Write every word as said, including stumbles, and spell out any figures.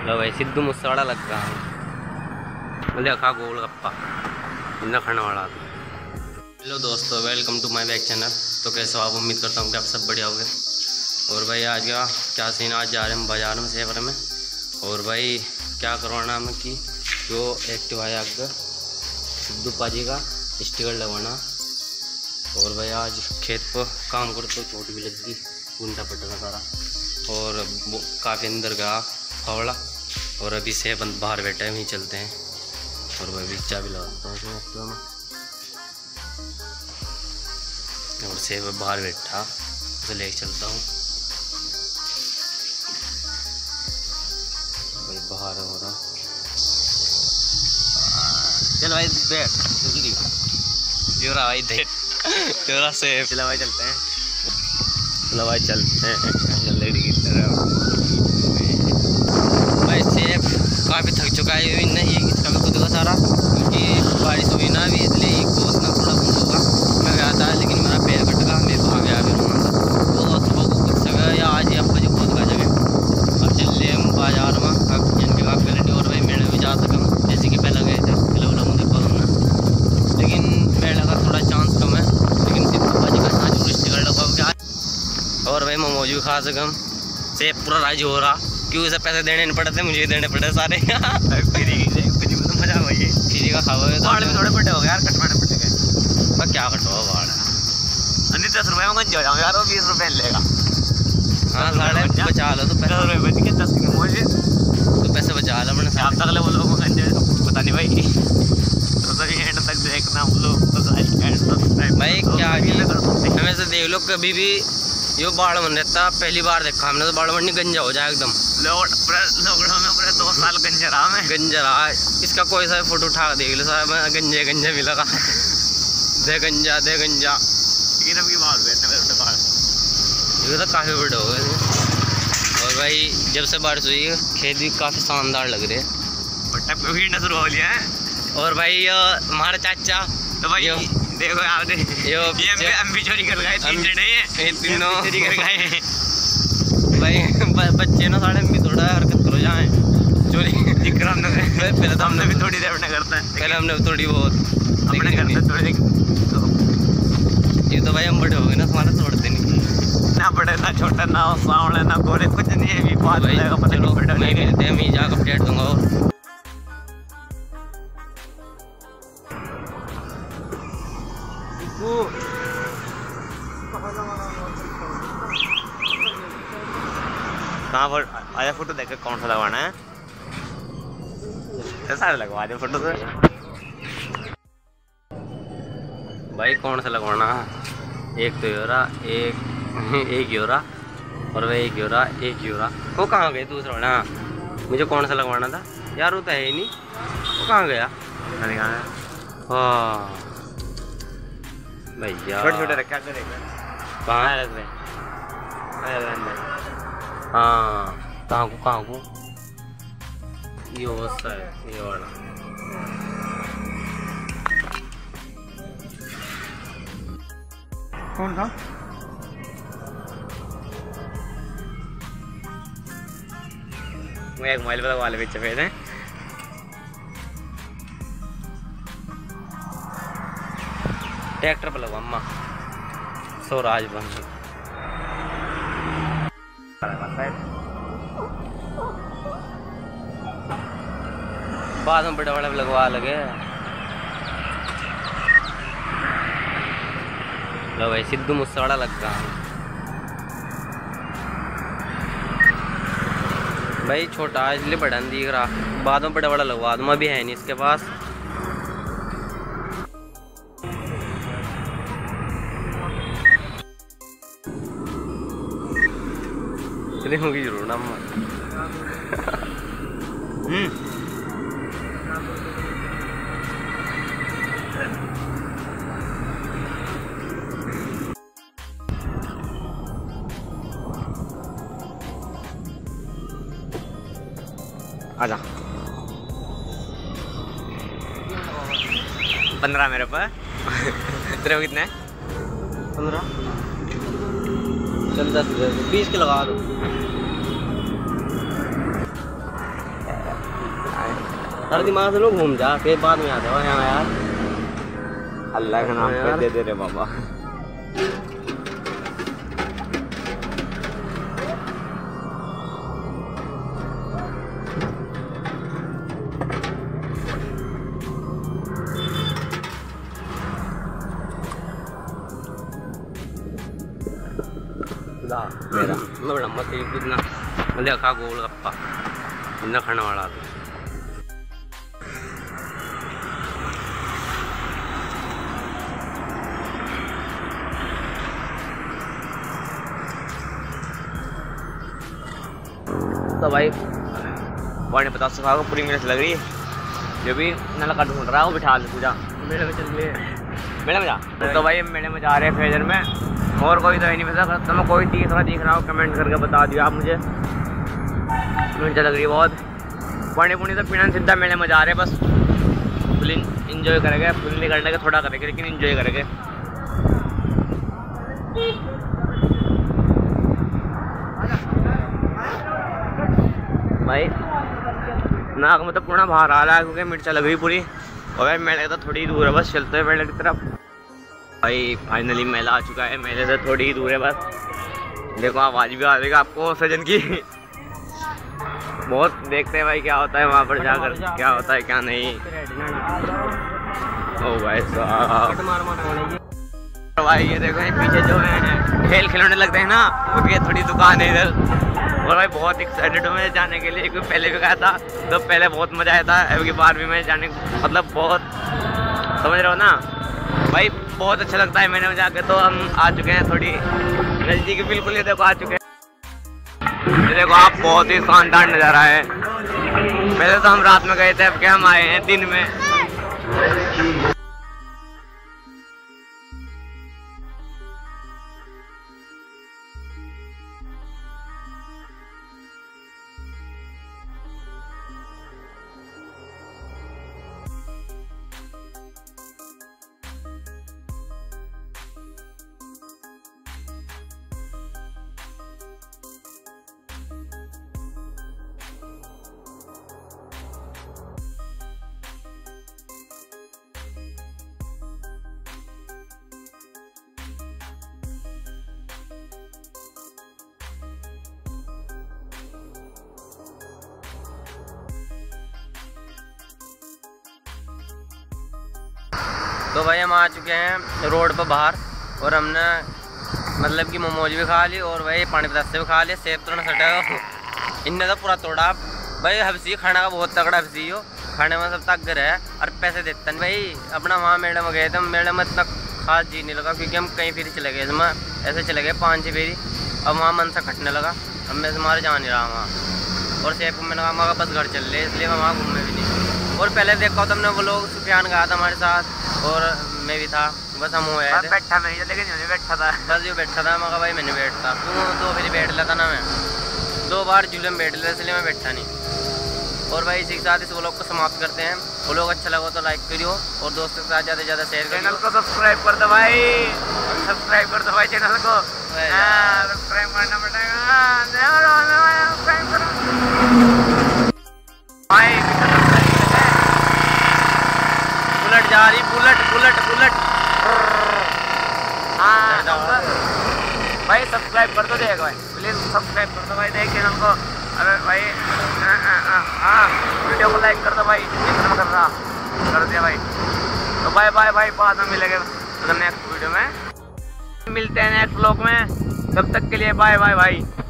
लो भाई सिद्धू मूसेवाला लग रहा है बोले खा गोलगप्पा इतना खाने वाला। हेलो दोस्तों, welcome to my back channel. तो कैसे हो आप? उम्मीद करता हूँ कि आप सब बढ़िया होंगे। और भाई आज का क्या सीन, आज जा रहे हैं बाजार में शहर में। और भाई क्या करवाना हमें कि जो एक्टिव आया आगे सिद्धू पाजी का स्टिकर लगवाना। और भाई आज खेत पर काम करते तो चोट भी लग गई, गुंडा पटना सारा और काफ़ी अंदर गया फावड़ा। और अभी से बंद बाहर बैठा है, वहीं चलते हैं। और भाई भी चाबी लगाता हूँ एक्टिवा में। और से बाहर बैठा उसे लेके चलता हूँ। भाई बाहर हो रहा, चल भाई बैठ जल्दी। जोरा भाई देख, जोरा से चला भाई चलते हैं, चला भाई चलते हैं जल्दी की तरह। भाई सेब काफ़ी थक चुका है ये नहीं, इसका भी खुद का सारा, क्योंकि बारिश हुई ना अभी, इसलिए घोसना थोड़ा बंद होगा। मैं गया था लेकिन मेरा पैर कट गया, मैं भाग गया फिर वहाँ से। तो सुबह को खुद से गया या आज या मुझे खुद का जगह। अब चल रहे हम बाजार में, अब जिनके काफ़ी क्वालिटी। और भाई मेले भी जा सकम, जैसे कि पहले गए थे किलो वाला मुझे पसंद है, लेकिन मेले का थोड़ा चांस कम है। लेकिन सिद्धू पाजी का यहाँ जो स्टिकर लगा क्या। और भाई मोमोज भी खा सकम, सेब पूरा राजी हो रहा, क्यों उसे पैसे देने नहीं पड़ते, मुझे देने पड़े सारे। फ्री फ्री में तो मजा हुआ, ये फ्री का खाओ। बाढ़ में थोड़े बड़े हो गए यार, कटवाने पड़े गए। मैं क्या कटवा बाढ़ अन्य दस रुपये में गंज हो जाऊँ यार, वो बीस रुपये लेगा। हाँ साढ़े बचा लो तो पैसे रुपये बच के दस किलो मुझे तो पैसे बचा लो मैंने। आप तक ले वो लोग गंज पता नहीं भाई, तो सभी एंड तक देखना वो लोग तो भाई क्या हमें से देख लो। कभी भी यो बाढ़ बन रहता, पहली बार देखा हमने तो बाढ़ बननी गंजा हो जाए एकदम। लॉकडाउन में पूरे दो साल गंजा रहा मैं, गंजा रहा। इसका कोई सा फोटो उठा देख लो साहब, गंजे गंजा मिला का दे गंजा दे गंजा। लेकिन अब की बात बाढ़ ये तो काफ़ी बड़े हो गए। और भाई जब से बारिश हुई खेत भी काफ़ी शानदार लग रहे हैं, शुरू हो लिया है। और भाई हमारा चाचा तो भाई देखो यार, यो ये हम भी चोरी कर गए, तीन जने हैं, तीनों चोरी कर गए भाई। बच्चे ना साढ़े भी थोड़ा हरकत करो जाए चोरी दिक्कत हमने पहले तो हमने भी थोड़ी देर अपने करते हैं, पहले हमने थोड़ी बहुत अपने करते थोड़ी। तो ये तो भाई हम बड़े हो गए ना, तुम्हारा छोड़ते नहीं ना, बड़े ना छोटा ना सावड़े ना गोरे कुछ नहीं है। भी बात जाएगा पता नहीं बड़ा नहीं मिलते, हम ही जाकर अपडेट दूंगा। और कहाँ पर आया फोटो देख कौन सा लगवाना है, सारे लगवा दे फोटो तो भाई। कौन सा लगवाना है, एक तो योरा एक एक योरा और वह एक योरा एक योरा। वो कहाँ गए दूसरा ना, मुझे कौन सा लगवाना था यार, वो तो है ही नहीं। वो कहाँ गया हाँ भैया, छोटे छोटे रखा करेगा कहाँ रख रहे। हाँ कहाँ को कहाँ को ये होता है ये वाला। कौन था वो एक मोबाइल पर वाले पीछे फेंक हैं। ट्रैक्टर पर लगवा अम्मा स्वराज बन बाद में बड़े बड़े लगवा लगे। लो भाई सिद्धू मूसेवाला लग रहा है भाई, छोटा इसलिए बड़ा नहीं दिख रहा, बाद में बड़ा बड़ा लगवा दूँ, अभी है नहीं इसके पास। इतनी होगी जरूर ना हम्म आजा पंद्रह मेरे पर तेरे को कितने पंद्रह चल दस बीस के लगा दो। हर दिमाग से लोग घूम जा फिर बाद में आते हो यहाँ यार। अल्लाह का नाम पे दे दे रे बाबा। मेरा मैं बड़ा मत कितना मतलब खा गोल गप्पा इतना खाने वाला था। तो भाई पौने पचास सौ को पूरी मिनट लग रही है। जो भी नलका ढूंढ रहा है वो बिठा ले पूजा मेले में चल रही है। मेले में जा तो भाई मेले में जा रहे हैं फेजर में। और कोई तो है नहीं पता तो मैं कोई तीसरा दिख रहा हूँ कमेंट करके बता दियो आप मुझे। मिनट लग रही है बहुत। पौने पुणी तो पीना सीधा मेले में जा रहे हैं बस फुल इंजॉय करेंगे। फुल नहीं करने के थोड़ा करेंगे लेकिन इंजॉय करेंगे। भाई नाक में तो पूरा बाहर आ रहा है क्योंकि मिर्चा लग गई पूरी। और भाई मेले तो थोड़ी दूर है बस चलते हैं मेले की तरफ। भाई फाइनली मेला आ चुका है। मेले से थोड़ी ही दूर है बस। देखो आवाज़ भी आ जाएगा आपको सजन की। बहुत देखते हैं भाई क्या होता है वहाँ पर जाकर क्या होता है क्या नहीं। ओ भाई साहब भाई ये देखो पीछे जो है खेल खिलौने लगते हैं ना उनकी थोड़ी दुकान है इधर। और भाई बहुत एक्साइटेड हूँ मैं जाने के लिए क्योंकि पहले भी गया था तो पहले बहुत मज़ा आया था। अब की बार भी मैं जाने मतलब बहुत समझ रहे हो ना भाई बहुत अच्छा लगता है। मैंने जाके तो हम आ चुके हैं थोड़ी नज़दीक बिल्कुल। ये देखो आ चुके हैं। ये देखो आप बहुत ही शानदार नज़ारा है। पहले तो हम रात में गए थे अब क्या हम आए हैं दिन में। तो भाई हम आ चुके हैं रोड पर बाहर और हमने मतलब कि मोमोज भी खा ली और भाई पानी पतासे भी खा लिए। सेब तो ना सटा इनने तो पूरा तोड़ा भाई। हफ्सी खाने का बहुत तगड़ा हफ्सी हो खाने में सब तक है और पैसे देते हैं भाई। अपना वहाँ मेले में गए थे मेले में इतना खास जी नहीं लगा क्योंकि हम कहीं फिर चले गए इसमें ऐसे चले गए पाँच छः फेरी। अब वहाँ मन सा कटने लगा अब मैं हमारे जा नहीं रहा वहाँ। और सेब को मैंने कहा हमारा बस घर चल रहे इसलिए मैं वहाँ घूमने भी नहीं। और पहले देखा तो हमने वो लोग सुफियान गया था हमारे साथ और मैं भी था बस हम हुए थे। बैठा मैं लेकिन नहीं बैठा था बस जो बैठा था मगर भाई मैंने बैठता क्यों तो फिर बैठ लेता ना मैं दो बार झूले में बैठ लेता इसलिए मैं बैठा नहीं। और भाई इसी के साथ इस व्लॉग को समाप्त करते हैं। वो लोग अच्छा लगा तो लाइक करियो और दोस्तों के साथ ज़्यादा से ज़्यादा शेयर करियो। चैनल को सब्सक्राइब कर दो भाई सब्सक्राइब कर दो भाई चैनल को सब्सक्राइब करना पड़ेगा भाई। बुलेट जा रही बुलेट बुलेट बुलेट हाँ भाई सब्सक्राइब कर दो देख भाई प्लीज़ सब्सक्राइब कर दो भाई देख चैनल को। अरे भाई हाँ वीडियो को लाइक कर दो भाई इतना कर रहा कर दिया भाई। तो बाय बाय भाई बाद में मिलेंगे नेक्स्ट वीडियो में मिलते हैं नेक्स्ट व्लॉग में। तब तक के लिए बाय बाय भाई।